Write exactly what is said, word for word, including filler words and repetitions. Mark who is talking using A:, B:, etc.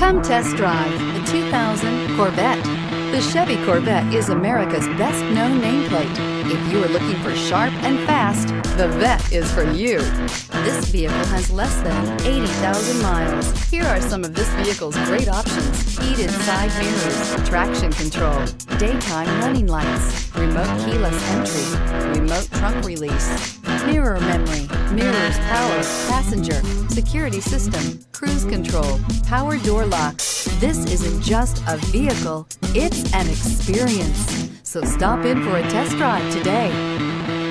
A: Come test drive the two thousand Corvette. The Chevy Corvette is America's best-known nameplate. If you are looking for sharp and fast, the Vette is for you. This vehicle has less than eighty thousand miles. Here are some of this vehicle's great options: heated side mirrors, traction control, daytime running lights, remote keyless entry, remote trunk release, mirror memory, mirrors power, passenger, security system, cruise control, power door locks. This isn't just a vehicle, it's an experience. So stop in for a test drive today.